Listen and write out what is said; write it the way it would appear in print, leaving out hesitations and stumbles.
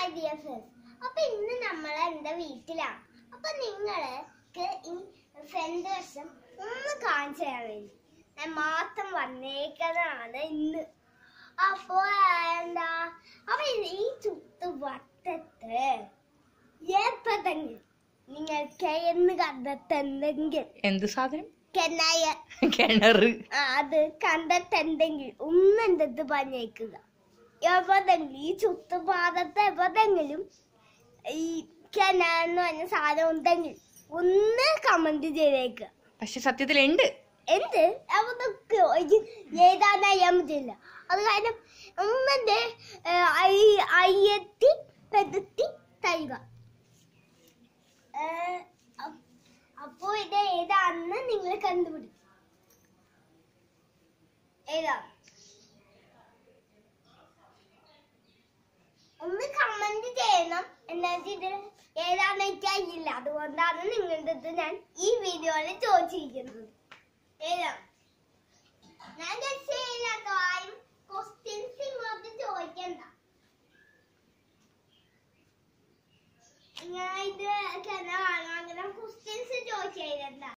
dear friends. അപ്പൊ ഇന്ന് നമ്മൾ എന്റെ വീട്ടിലാണ്. അപ്പൊ നിങ്ങൾക്ക് ഈ ഫ്രണ്ട് വശം ഒന്ന് കാണിച്ചു തരാൻ വേണ്ടി ഞാൻ മാത്രം വന്നേക്കുന്നതാണ് ഇന്ന്. അപ്പൊ എന്താ അപ്പൊ ഈ ചുറ്റുവട്ടത്ത് എപ്പോഴെങ്കിലും നിങ്ങൾക്ക് എന്ന് കണ്ടെത്തുന്നെങ്കിൽ എന്ത് സാധനം? കിണറ്. അത് കണ്ടെത്തുന്നെങ്കിൽ ഒന്ന് എൻ്റെ അടുത്ത് പറഞ്ഞേക്കുക. എവിടെങ്കിലും ഈ ചുറ്റുപാടത്ത് എവിടെങ്കിലും ഈ കിണറെന്ന് പറഞ്ഞ സാധനം ഉണ്ടെങ്കിൽ ഒന്ന് കമന്റ് ചെയ്തേക്കുക. പക്ഷെ സത്യത്തിൽ ഉണ്ട്. എന്ത് അതൊക്കെ ഏതാന്നറിയാൻ പറ്റില്ല. അത് കാരണം ഒന്നെ അയ്യത്തി പെടുത്തി തരിക. അപ്പോ ഇത് ഏതാണെന്ന് നിങ്ങൾ കണ്ടുപിടിക്കും. ഏതാ ഒന്ന് കമന്റ് ചെയ്യണം. എന്താ ഇത് ഏതാണെന്ന് എനിക്കറിയില്ല. അതുകൊണ്ടാണ് നിങ്ങളുടെ അടുത്ത് ഞാൻ ഈ വീഡിയോയിൽ ചോദിച്ചിരിക്കുന്നത്. ഏതാ ഞാൻ ചെയ്യില്ലാത്ത ആരും ക്വസ്റ്റ്യൻസ് ഇങ്ങോട്ട് ചോദിക്കണ്ട. ഞാൻ ഇത് അങ്ങനെ ക്വസ്റ്റ്യൻസ് ചോദിച്ചില്ല.